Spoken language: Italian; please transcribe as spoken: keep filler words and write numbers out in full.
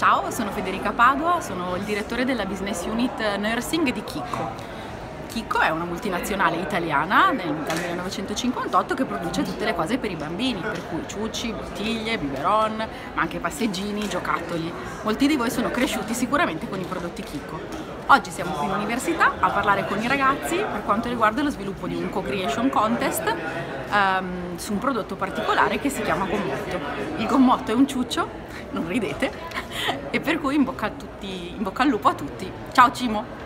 Ciao, sono Federica Padua, sono il direttore della Business Unit Nursing di Chicco. Chicco è una multinazionale italiana nel, dal millenovecentocinquantotto che produce tutte le cose per i bambini, per cui ciucci, bottiglie, biberon, ma anche passeggini, giocattoli. Molti di voi sono cresciuti sicuramente con i prodotti Chicco. Oggi siamo qui in università a parlare con i ragazzi per quanto riguarda lo sviluppo di un co-creation contest um, su un prodotto particolare che si chiama gommotto. Il gommotto è un ciuccio, non ridete, e per cui in bocca, a tutti, in bocca al lupo a tutti. Ciao Cimo!